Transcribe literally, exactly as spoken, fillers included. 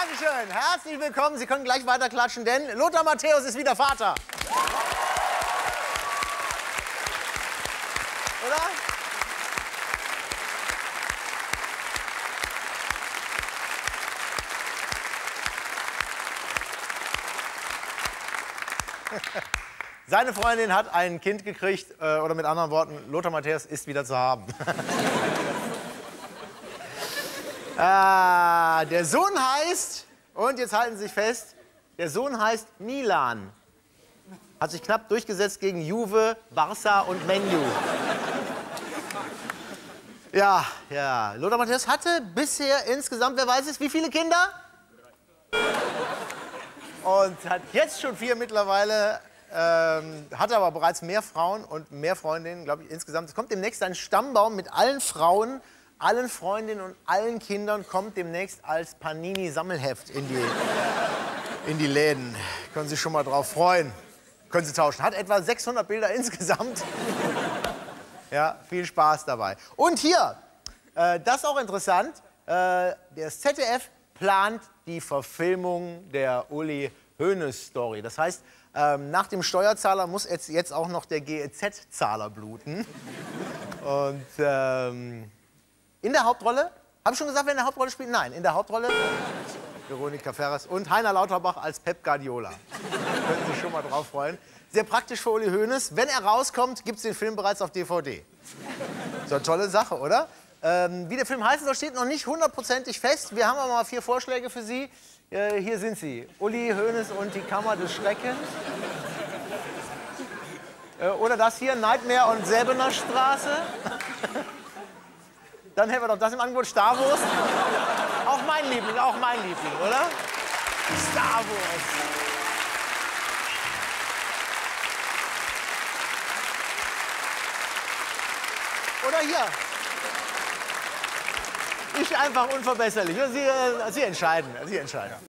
Dankeschön. Herzlich willkommen. Sie können gleich weiter klatschen, denn Lothar Matthäus ist wieder Vater. Oder? Seine Freundin hat ein Kind gekriegt, äh, oder mit anderen Worten, Lothar Matthäus ist wieder zu haben. ah, der Sohn heißt, und jetzt halten Sie sich fest, der Sohn heißt Milan. Hat sich knapp durchgesetzt gegen Juve, Barca und Man U. Ja, ja, Lothar Matthäus hatte bisher insgesamt, wer weiß es, wie viele Kinder? Und hat jetzt schon vier mittlerweile. Ähm, hat aber bereits mehr Frauen und mehr Freundinnen, glaube ich, insgesamt. Es kommt demnächst ein Stammbaum mit allen Frauen, allen Freundinnen und allen Kindern, kommt demnächst als Panini-Sammelheft in die, in die Läden. Können Sie sich schon mal drauf freuen. Können Sie tauschen. Hat etwa sechshundert Bilder insgesamt. Ja, viel Spaß dabei. Und hier, äh, das ist auch interessant, äh, das Z D F plant die Verfilmung der Uli Hoeneß-Story. Das heißt, ähm, nach dem Steuerzahler muss jetzt, jetzt auch noch der G E Z-Zahler bluten. Und ähm, in der Hauptrolle, habe ich schon gesagt, wer in der Hauptrolle spielt? Nein, in der Hauptrolle Veronika Ferres und Heiner Lauterbach als Pep Guardiola. Können Sie sich schon mal drauf freuen. Sehr praktisch für Uli Hoeneß. Wenn er rauskommt, gibt es den Film bereits auf D V D. So eine tolle Sache, oder? Ähm, wie der Film heißen soll, steht noch nicht hundertprozentig fest. Wir haben aber mal vier Vorschläge für Sie. Äh, hier sind sie. Uli Hoeneß und die Kammer des Schreckens. Äh, oder das hier, Nightmare und Säbener Straße. Dann hätten wir doch das im Angebot, Star Wars. Auch mein Liebling, auch mein Liebling, oder? Star Wars. Oder hier. Ich einfach unverbesserlich. Sie, äh, Sie entscheiden. Sie entscheiden.